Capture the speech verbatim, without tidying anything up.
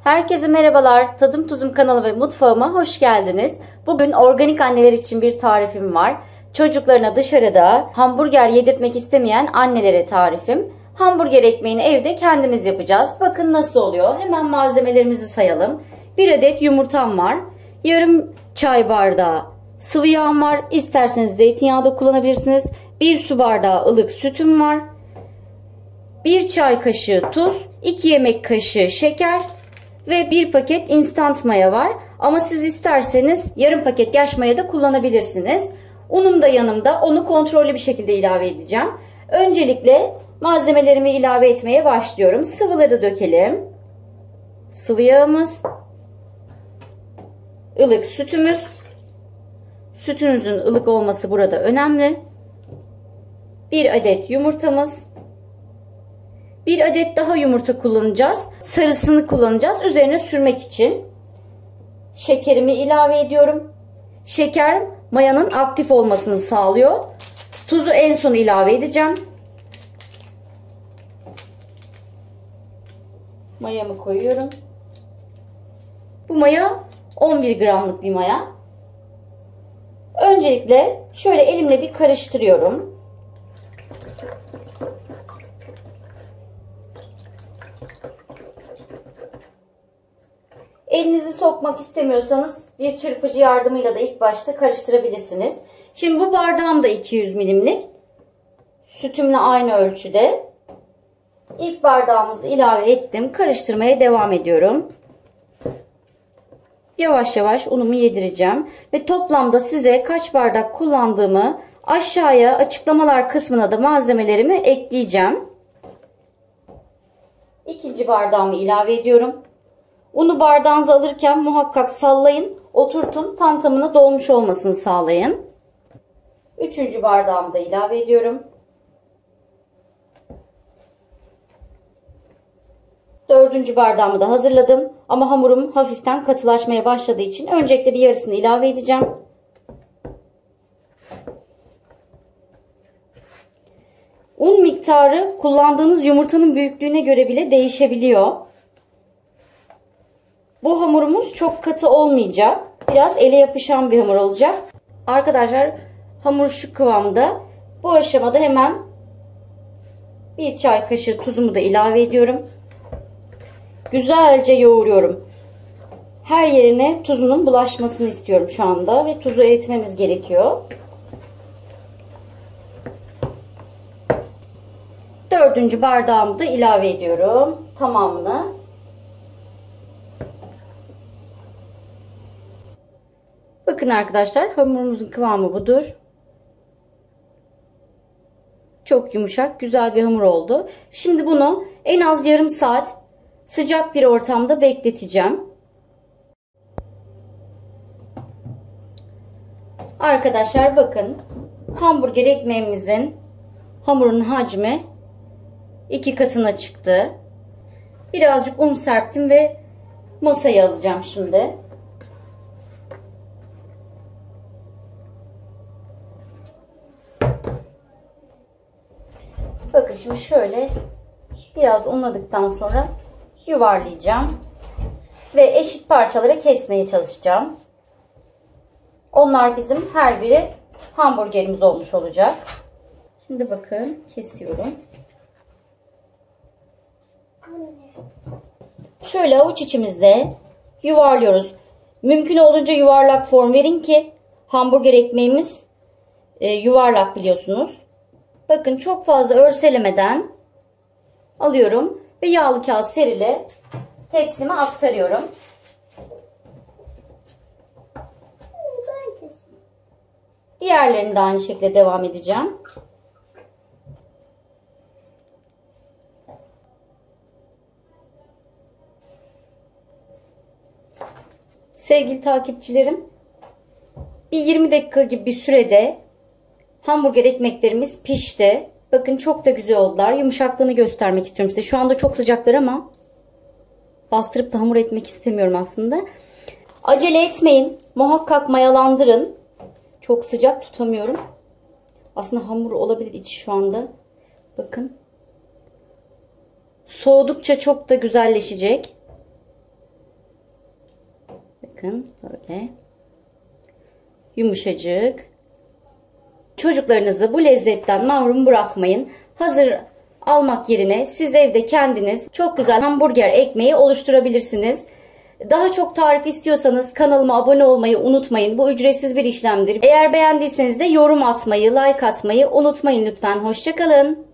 Herkese merhabalar. Tadım Tuzum kanalı ve mutfağıma hoş geldiniz. Bugün organik anneler için bir tarifim var. Çocuklarına dışarıda hamburger yedirtmek istemeyen annelere tarifim. Hamburger ekmeğini evde kendimiz yapacağız. Bakın nasıl oluyor. Hemen malzemelerimizi sayalım. Bir adet yumurtam var. Yarım çay bardağı sıvı yağım var. İsterseniz zeytinyağı da kullanabilirsiniz. Bir su bardağı ılık sütüm var. bir çay kaşığı tuz, iki yemek kaşığı şeker ve bir paket instant maya var. Ama siz isterseniz yarım paket yaş maya da kullanabilirsiniz. Unum da yanımda. Onu kontrollü bir şekilde ilave edeceğim. Öncelikle malzemelerimi ilave etmeye başlıyorum. Sıvıları dökelim. Sıvı yağımız, ılık sütümüz. Sütünüzün ılık olması burada önemli. Bir adet yumurtamız. Bir adet daha yumurta kullanacağız. Sarısını kullanacağız. Üzerine sürmek için. Şekerimi ilave ediyorum. Şeker mayanın aktif olmasını sağlıyor. Tuzu en son ilave edeceğim. Mayamı koyuyorum. Bu maya on bir gramlık bir maya. Öncelikle şöyle elimle bir karıştırıyorum. Elinizi sokmak istemiyorsanız bir çırpıcı yardımıyla da ilk başta karıştırabilirsiniz. Şimdi bu bardağım da iki yüz milimlik. Sütümle aynı ölçüde. İlk bardağımızı ilave ettim. Karıştırmaya devam ediyorum. Yavaş yavaş unumu yedireceğim. Ve toplamda size kaç bardak kullandığımı aşağıya açıklamalar kısmına da malzemelerimi ekleyeceğim. İkinci bardağımı ilave ediyorum. Unu bardağınıza alırken muhakkak sallayın, oturtun, tam tamına dolmuş olmasını sağlayın. Üçüncü bardağımı da ilave ediyorum. Dördüncü bardağımı da hazırladım. Ama hamurum hafiften katılaşmaya başladığı için öncelikle bir yarısını ilave edeceğim. Un miktarı kullandığınız yumurtanın büyüklüğüne göre bile değişebiliyor. Bu hamurumuz çok katı olmayacak. Biraz ele yapışan bir hamur olacak. Arkadaşlar hamur şu kıvamda. Bu aşamada hemen bir çay kaşığı tuzumu da ilave ediyorum. Güzelce yoğuruyorum. Her yerine tuzunun bulaşmasını istiyorum şu anda. Ve tuzu eritmemiz gerekiyor. Dördüncü bardağımı da ilave ediyorum. Tamamını. Bakın arkadaşlar hamurumuzun kıvamı budur. Çok yumuşak, güzel bir hamur oldu. Şimdi bunu en az yarım saat sıcak bir ortamda bekleteceğim. Arkadaşlar bakın hamburger ekmeğimizin hamurun hacmi iki katına çıktı. Birazcık un serptim ve masaya alacağım şimdi. Bakın şimdi şöyle biraz unladıktan sonra yuvarlayacağım. Ve eşit parçalara kesmeye çalışacağım. Onlar bizim her biri hamburgerimiz olmuş olacak. Şimdi bakın kesiyorum. Şöyle avuç içimizde yuvarlıyoruz. Mümkün olduğunca yuvarlak form verin ki hamburger ekmeğimiz e, yuvarlak biliyorsunuz. Bakın çok fazla örselemeden alıyorum ve yağlı kağıt serili tepsime aktarıyorum. Diğerlerini de aynı şekilde devam edeceğim. Sevgili takipçilerim, bir yirmi dakika gibi bir sürede hamburger ekmeklerimiz pişti. Bakın çok da güzel oldular. Yumuşaklığını göstermek istiyorum size. Şu anda çok sıcaklar ama bastırıp da hamur etmek istemiyorum aslında. Acele etmeyin. Muhakkak mayalandırın. Çok sıcak tutamıyorum. Aslında hamur olabilir içi şu anda. Bakın. Soğudukça çok da güzelleşecek. Bakın böyle. Yumuşacık. Çocuklarınızı bu lezzetten mahrum bırakmayın. Hazır almak yerine siz evde kendiniz çok güzel hamburger ekmeği oluşturabilirsiniz. Daha çok tarif istiyorsanız kanalıma abone olmayı unutmayın. Bu ücretsiz bir işlemdir. Eğer beğendiyseniz de yorum atmayı, like atmayı unutmayın lütfen. Hoşça kalın.